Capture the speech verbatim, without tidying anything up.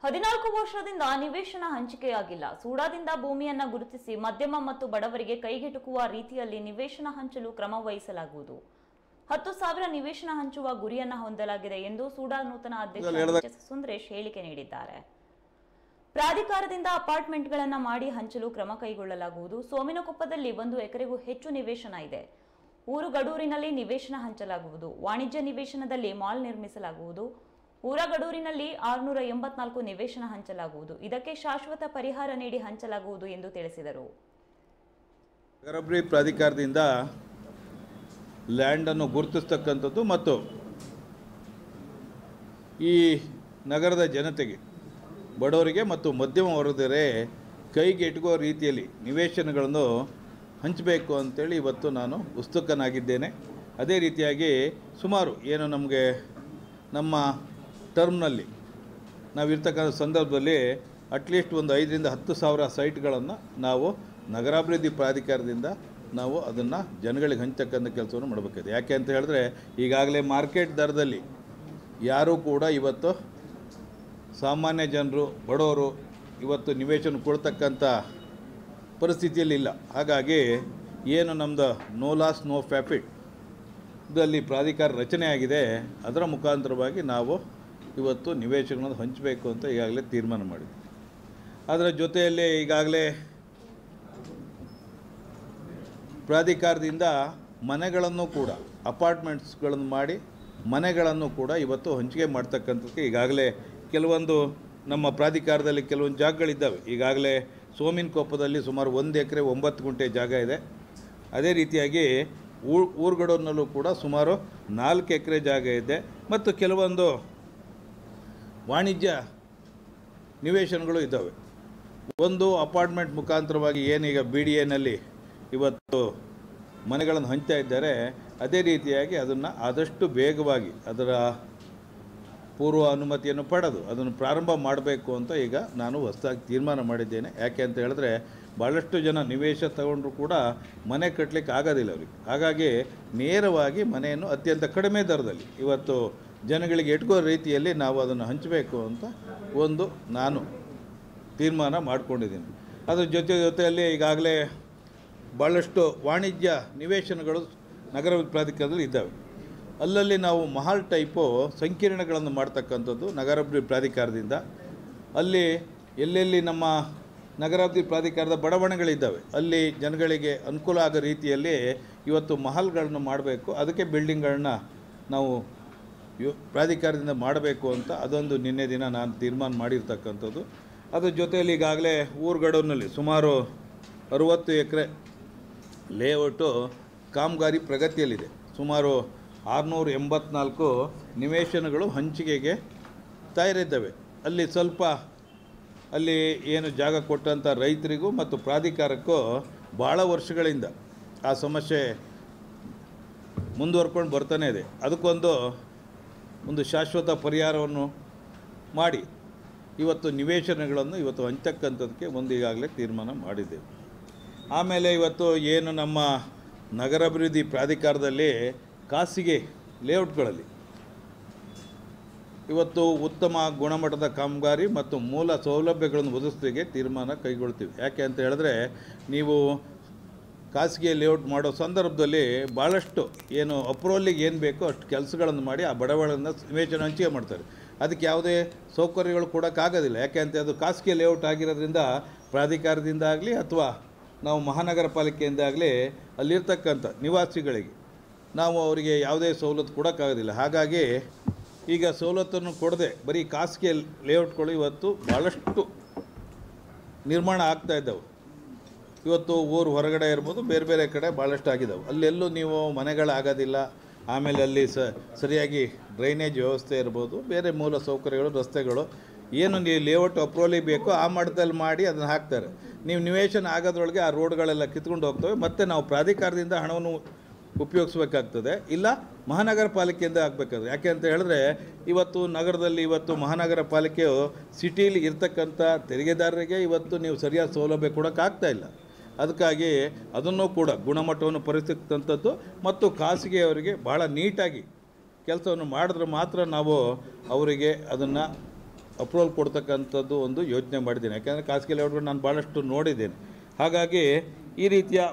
ಹದಿನಾಲ್ಕು ವರ್ಷದಿಂದ ನಿವೇಶನ ಹಂಚಿಕೆಯಾಗಿಲ್ಲ. ಸೂಡಾದಿಂದ ಭೂಮಿಯನ್ನ ಗುರುತಿಸಿ ಮಧ್ಯಮ ಮತ್ತು ಬಡವರಿಗೆ ಕೈಗೆಟುಕುವ ರೀತಿಯಲ್ಲಿ ನಿವೇಶನ ಹಂಚಲು ಕ್ರಮ ವಹಿಸಲಾಗುವುದು. ಹತ್ತು ಸಾವಿರ ನಿವೇಶನ ಹಂಚುವ ಗುರಿಯನ್ನ ಹೊಂದಲಾಗಿದೆ ಎಂದು ಸೂಡಾ ನೂತನ ಅಧ್ಯಕ್ಷ ಸುಂದರೇಶ್ ಹೇಳಿಕೆ ನೀಡಿದ್ದಾರೆ. ಪ್ರಾಧಿಕಾರದಿಂದ ಅಪಾರ್ಟ್ಮೆಂಟ್ಗಳನ್ನು ಮಾಡಿ ಹಂಚಲು ಕ್ರಮ ಕೈಗೊಳ್ಳಲಾಗುವುದು. ಸೋಮಿನಕೊಪ್ಪದಲ್ಲಿ ಒಂದು ಎಕರೆಗೂ ಹೆಚ್ಚು ನಿವೇಶನ ಇದೆ. ಊರುಗಡೂರಿನಲ್ಲಿ ನಿವೇಶನ ಹಂಚಲಾಗುವುದು. ವಾಣಿಜ್ಯ ನಿವೇಶನದಲ್ಲಿ ಮಾಲ್ ನಿರ್ಮಿಸಲಾಗುವುದು. ಊರಗಡೂರಿನಲ್ಲಿ ಆರುನೂರ ಎಂಬತ್ನಾಲ್ಕು ನಿವೇಶನ ಹಂಚಲಾಗುವುದು. ಇದಕ್ಕೆ ಶಾಶ್ವತ ಪರಿಹಾರ ನೀಡಿ ಹಂಚಲಾಗುವುದು ಎಂದು ತಿಳಿಸಿದರು. ನಗರಾಭಿವೃದ್ಧಿ ಪ್ರಾಧಿಕಾರದಿಂದ ಲ್ಯಾಂಡನ್ನು ಗುರುತಿಸ್ತಕ್ಕಂಥದ್ದು ಮತ್ತು ಈ ನಗರದ ಜನತೆಗೆ, ಬಡವರಿಗೆ ಮತ್ತು ಮಧ್ಯಮ ವರ್ಗದವರೇ ಕೈಗೆ ಎಟುಕುವ ರೀತಿಯಲ್ಲಿ ನಿವೇಶನಗಳನ್ನು ಹಂಚಬೇಕು ಅಂತೇಳಿ ಇವತ್ತು ನಾನು ಉತ್ಸುಕನಾಗಿದ್ದೇನೆ. ಅದೇ ರೀತಿಯಾಗಿ ಸುಮಾರು ಏನು ನಮಗೆ ನಮ್ಮ ಟರ್ಮ್ನಲ್ಲಿ ನಾವಿರ್ತಕ್ಕಂಥ ಸಂದರ್ಭದಲ್ಲಿ ಅಟ್ಲೀಸ್ಟ್ ಒಂದು ಐದರಿಂದ ಹತ್ತು ಸಾವಿರ ಸೈಟ್ಗಳನ್ನು ನಾವು ನಗರಾಭಿವೃದ್ಧಿ ಪ್ರಾಧಿಕಾರದಿಂದ ನಾವು ಅದನ್ನು ಜನಗಳಿಗೆ ಹಂಚತಕ್ಕಂಥ ಕೆಲಸವನ್ನು ಮಾಡಬೇಕಾಗಿದೆ. ಯಾಕೆ ಅಂತ ಹೇಳಿದ್ರೆ ಈಗಾಗಲೇ ಮಾರ್ಕೆಟ್ ದರದಲ್ಲಿ ಯಾರೂ ಕೂಡ ಇವತ್ತು ಸಾಮಾನ್ಯ ಜನರು, ಬಡವರು ಇವತ್ತು ನಿವೇಶನ ಕೊಡ್ತಕ್ಕಂಥ ಪರಿಸ್ಥಿತಿಯಲ್ಲಿ ಇಲ್ಲ. ಹಾಗಾಗಿ ಏನು ನಮ್ಮದು ನೋ ಲಾಸ್ ನೋ ಪ್ರಾಫಿಟ್ ಇದರಲ್ಲಿ ಪ್ರಾಧಿಕಾರ ರಚನೆ ಆಗಿದೆ, ಅದರ ಮುಖಾಂತರವಾಗಿ ನಾವು ಇವತ್ತು ನಿವೇಶನಗಳನ್ನು ಹಂಚಬೇಕು ಅಂತ ಈಗಾಗಲೇ ತೀರ್ಮಾನ ಮಾಡಿದ್ವಿ. ಅದರ ಜೊತೆಯಲ್ಲಿ ಈಗಾಗಲೇ ಪ್ರಾಧಿಕಾರದಿಂದ ಮನೆಗಳನ್ನು ಕೂಡ ಅಪಾರ್ಟ್ಮೆಂಟ್ಸ್ಗಳನ್ನು ಮಾಡಿ ಮನೆಗಳನ್ನು ಕೂಡ ಇವತ್ತು ಹಂಚಿಕೆ ಮಾಡ್ತಕ್ಕಂಥದ್ದಕ್ಕೆ ಈಗಾಗಲೇ ಕೆಲವೊಂದು ನಮ್ಮ ಪ್ರಾಧಿಕಾರದಲ್ಲಿ ಕೆಲವೊಂದು ಜಾಗಗಳಿದ್ದಾವೆ. ಈಗಾಗಲೇ ಸೋಮಿನಕೊಪ್ಪದಲ್ಲಿ ಸುಮಾರು ಒಂದು ಎಕರೆ ಒಂಬತ್ತು ಗುಂಟೆ ಜಾಗ ಇದೆ. ಅದೇ ರೀತಿಯಾಗಿ ಊ ಊರುಗಡೂರಿನಲ್ಲೂ ಕೂಡ ಸುಮಾರು ನಾಲ್ಕು ಎಕರೆ ಜಾಗ ಇದೆ. ಮತ್ತು ಕೆಲವೊಂದು ವಾಣಿಜ್ಯ ನಿವೇಶನಗಳು ಇದ್ದಾವೆ. ಒಂದು ಅಪಾರ್ಟ್ಮೆಂಟ್ ಮುಖಾಂತರವಾಗಿ ಏನೀಗ ಬಿ ಡಿ ಎನಲ್ಲಿ ಇವತ್ತು ಮನೆಗಳನ್ನು ಹಂಚ್ತಾ ಇದ್ದಾರೆ, ಅದೇ ರೀತಿಯಾಗಿ ಅದನ್ನು ಆದಷ್ಟು ಬೇಗವಾಗಿ ಅದರ ಪೂರ್ವ ಅನುಮತಿಯನ್ನು ಪಡೆದು ಅದನ್ನು ಪ್ರಾರಂಭ ಮಾಡಬೇಕು ಅಂತ ಈಗ ನಾನು ಹೊಸದಾಗಿ ತೀರ್ಮಾನ ಮಾಡಿದ್ದೇನೆ. ಯಾಕೆ ಅಂತ ಹೇಳಿದ್ರೆ ಭಾಳಷ್ಟು ಜನ ನಿವೇಶ ತಗೊಂಡ್ರು ಕೂಡ ಮನೆ ಕಟ್ಟಲಿಕ್ಕೆ ಆಗೋದಿಲ್ಲ ಅವರಿಗೆ. ಹಾಗಾಗಿ ನೇರವಾಗಿ ಮನೆಯನ್ನು ಅತ್ಯಂತ ಕಡಿಮೆ ದರದಲ್ಲಿ ಇವತ್ತು ಜನಗಳಿಗೆ ಎಟುಕೋ ರೀತಿಯಲ್ಲಿ ನಾವು ಅದನ್ನು ಹಂಚಬೇಕು ಅಂತ ಒಂದು ನಾನು ತೀರ್ಮಾನ ಮಾಡಿಕೊಂಡಿದ್ದೀನಿ. ಅದರ ಜೊತೆ ಜೊತೆಯಲ್ಲಿ ಈಗಾಗಲೇ ಭಾಳಷ್ಟು ವಾಣಿಜ್ಯ ನಿವೇಶನಗಳು ನಗರ ಪ್ರಾಧಿಕಾರದಲ್ಲಿ ಇದ್ದಾವೆ. ಅಲ್ಲಲ್ಲಿ ನಾವು ಮಹಲ್ ಟೈಪು ಸಂಕೀರ್ಣಗಳನ್ನು ಮಾಡ್ತಕ್ಕಂಥದ್ದು ನಗರಾಭಿವೃದ್ಧಿ ಪ್ರಾಧಿಕಾರದಿಂದ. ಅಲ್ಲಿ ಎಲ್ಲೆಲ್ಲಿ ನಮ್ಮ ನಗರಾಭಿವೃದ್ಧಿ ಪ್ರಾಧಿಕಾರದ ಬಡಾವಣೆಗಳಿದ್ದಾವೆ ಅಲ್ಲಿ ಜನಗಳಿಗೆ ಅನುಕೂಲ ಆಗೋ ರೀತಿಯಲ್ಲಿ ಇವತ್ತು ಮಹಲ್ಗಳನ್ನು ಮಾಡಬೇಕು. ಅದಕ್ಕೆ ಬಿಲ್ಡಿಂಗ್ಗಳನ್ನ ನಾವು ಯು ಪ್ರಾಧಿಕಾರದಿಂದ ಮಾಡಬೇಕು ಅಂತ ಅದೊಂದು ನಿನ್ನೆ ದಿನ ನಾನು ತೀರ್ಮಾನ ಮಾಡಿರ್ತಕ್ಕಂಥದ್ದು. ಅದ್ರ ಜೊತೆಯಲ್ಲಿ ಈಗಾಗಲೇ ಊರುಗಡೂರಿನಲ್ಲಿ ಸುಮಾರು ಅರುವತ್ತು ಎಕರೆ ಲೇಔಟು ಕಾಮಗಾರಿ ಪ್ರಗತಿಯಲ್ಲಿದೆ. ಸುಮಾರು ಆರುನೂರ ಎಂಬತ್ನಾಲ್ಕು ನಿವೇಶನಗಳು ಹಂಚಿಕೆಗೆ ತಯಾರಿದ್ದಾವೆ. ಅಲ್ಲಿ ಸ್ವಲ್ಪ ಅಲ್ಲಿ ಏನು ಜಾಗ ಕೊಟ್ಟಂಥ ರೈತರಿಗೂ ಮತ್ತು ಪ್ರಾಧಿಕಾರಕ್ಕೂ ಭಾಳ ವರ್ಷಗಳಿಂದ ಆ ಸಮಸ್ಯೆ ಮುಂದುವರ್ಕೊಂಡು ಬರ್ತಾನೆ ಇದೆ. ಅದಕ್ಕೊಂದು ಒಂದು ಶಾಶ್ವತ ಪರಿಹಾರವನ್ನು ಮಾಡಿ ಇವತ್ತು ನಿವೇಶನಗಳನ್ನು ಇವತ್ತು ಹಂಚತಕ್ಕಂಥದ್ದಕ್ಕೆ ಒಂದು ಈಗಾಗಲೇ ತೀರ್ಮಾನ ಮಾಡಿದ್ದೇವೆ. ಆಮೇಲೆ ಇವತ್ತು ಏನು ನಮ್ಮ ನಗರಾಭಿವೃದ್ಧಿ ಪ್ರಾಧಿಕಾರದಲ್ಲಿ ಖಾಸಗಿ ಲೇಔಟ್ಗಳಲ್ಲಿ ಇವತ್ತು ಉತ್ತಮ ಗುಣಮಟ್ಟದ ಕಾಮಗಾರಿ ಮತ್ತು ಮೂಲ ಸೌಲಭ್ಯಗಳನ್ನು ಒದಗಿಸಲಿಕ್ಕೆ ತೀರ್ಮಾನ ಕೈಗೊಳ್ತೀವಿ. ಯಾಕೆ ಅಂತ ಹೇಳಿದ್ರೆ ನೀವು ಖಾಸಗಿ ಲೇಔಟ್ ಮಾಡೋ ಸಂದರ್ಭದಲ್ಲಿ ಭಾಳಷ್ಟು ಏನು ಅಪ್ರೂವಲ್ಲಿಗೆ ಏನು ಬೇಕೋ ಅಷ್ಟು ಕೆಲಸಗಳನ್ನು ಮಾಡಿ ಆ ಬಡವಳನ್ನು ನಿವೇಶನ ಹಂಚಿಕೆ ಮಾಡ್ತಾರೆ. ಅದಕ್ಕೆ ಯಾವುದೇ ಸೌಕರ್ಯಗಳು ಕೊಡೋಕ್ಕಾಗೋದಿಲ್ಲ. ಯಾಕೆ ಅಂತ ಅದು ಖಾಸಗಿ ಲೇಔಟ್ ಆಗಿರೋದ್ರಿಂದ ಪ್ರಾಧಿಕಾರದಿಂದ ಆಗಲಿ ಅಥವಾ ನಾವು ಮಹಾನಗರ ಪಾಲಿಕೆಯಿಂದ ಆಗಲಿ ಅಲ್ಲಿರ್ತಕ್ಕಂಥ ನಿವಾಸಿಗಳಿಗೆ ನಾವು ಅವರಿಗೆ ಯಾವುದೇ ಸವಲತ್ತು ಕೊಡೋಕ್ಕಾಗೋದಿಲ್ಲ. ಹಾಗಾಗಿ ಈಗ ಸವಲತ್ತನ್ನು ಕೊಡದೆ ಬರೀ ಖಾಸಗಿ ಲೇಔಟ್ಗಳು ಇವತ್ತು ಭಾಳಷ್ಟು ನಿರ್ಮಾಣ ಆಗ್ತಾ ಇದ್ದಾವೆ. ಇವತ್ತು ಊರು ಹೊರಗಡೆ ಇರ್ಬೋದು, ಬೇರೆ ಬೇರೆ ಕಡೆ ಭಾಳಷ್ಟು ಆಗಿದ್ದಾವೆ. ಅಲ್ಲೆಲ್ಲೂ ನೀವು ಮನೆಗಳಾಗೋದಿಲ್ಲ. ಆಮೇಲೆ ಅಲ್ಲಿ ಸ ಸರಿಯಾಗಿ ಡ್ರೈನೇಜ್ ವ್ಯವಸ್ಥೆ ಇರ್ಬೋದು, ಬೇರೆ ಮೂಲ ಸೌಕರ್ಯಗಳು, ರಸ್ತೆಗಳು ಏನು ನೀವು ಲೇಔಟ್ ಅಪ್ರೂವಲಿಗೆ ಬೇಕೋ ಆ ಮಟ್ಟದಲ್ಲಿ ಮಾಡಿ ಅದನ್ನು ಹಾಕ್ತಾರೆ. ನೀವು ನಿವೇಶನ ಆಗೋದ್ರೊಳಗೆ ಆ ರೋಡ್ಗಳೆಲ್ಲ ಕಿತ್ಕೊಂಡು ಹೋಗ್ತವೆ. ಮತ್ತು ನಾವು ಪ್ರಾಧಿಕಾರದಿಂದ ಹಣವನ್ನು ಉಪಯೋಗಿಸ್ಬೇಕಾಗ್ತದೆ, ಇಲ್ಲ ಮಹಾನಗರ ಪಾಲಿಕೆಯಿಂದ ಆಗಬೇಕಾದ್ರೆ. ಯಾಕೆ ಅಂತ ಹೇಳಿದ್ರೆ ಇವತ್ತು ನಗರದಲ್ಲಿ ಇವತ್ತು ಮಹಾನಗರ ಪಾಲಿಕೆಯು ಸಿಟಿಲಿ ಇರ್ತಕ್ಕಂಥ ತೆರಿಗೆದಾರರಿಗೆ ಇವತ್ತು ನೀವು ಸರಿಯಾದ ಸೌಲಭ್ಯ ಕೊಡೋಕ್ಕಾಗ್ತಾಯಿಲ್ಲ. ಅದಕ್ಕಾಗಿ ಅದನ್ನು ಕೂಡ ಗುಣಮಟ್ಟವನ್ನು ಪರಿಸ್ತಕ್ಕಂಥದ್ದು ಮತ್ತು ಖಾಸಗಿಯವರಿಗೆ ಭಾಳ ನೀಟಾಗಿ ಕೆಲಸವನ್ನು ಮಾಡಿದ್ರೆ ಮಾತ್ರ ನಾವು ಅವರಿಗೆ ಅದನ್ನು ಅಪ್ರೂವಲ್ ಕೊಡ್ತಕ್ಕಂಥದ್ದು ಒಂದು ಯೋಚನೆ ಮಾಡಿದ್ದೀನಿ. ಯಾಕೆಂದರೆ ಖಾಸಗಿ ಲೇಔಟ್ಗಳು ನಾನು ಭಾಳಷ್ಟು ನೋಡಿದ್ದೇನೆ. ಹಾಗಾಗಿ ಈ ರೀತಿಯ